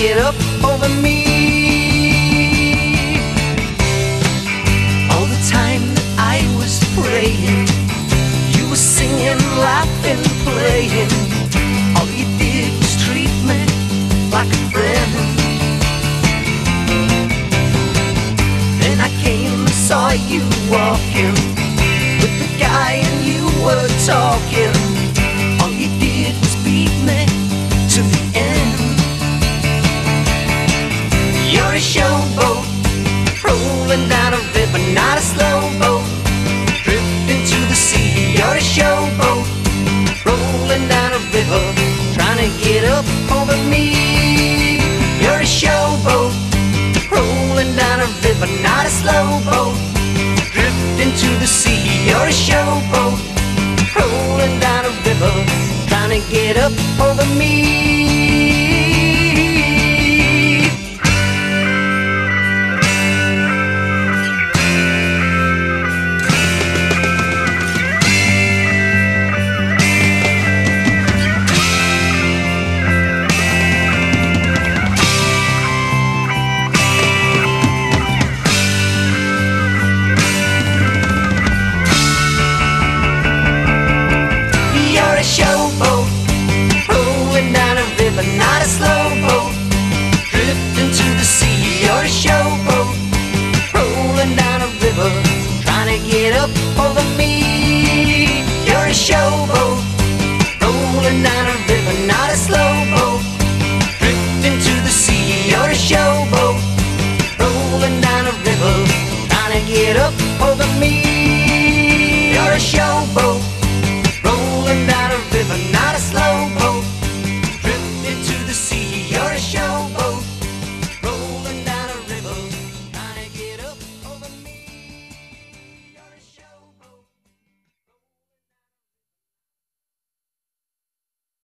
get up over me. All the time that I was praying, you were singing, laughing, playing. All you did was treat me like a friend. Then I came and saw you walking with the guy and you were talking. All you did was beat me to the end. You're a showboat rolling down a river, not a slow boat drifting to the sea. You're a showboat rolling down a river, trying to get up over me. You're a showboat rolling down a river, not a slow boat drifting to the sea. You're a showboat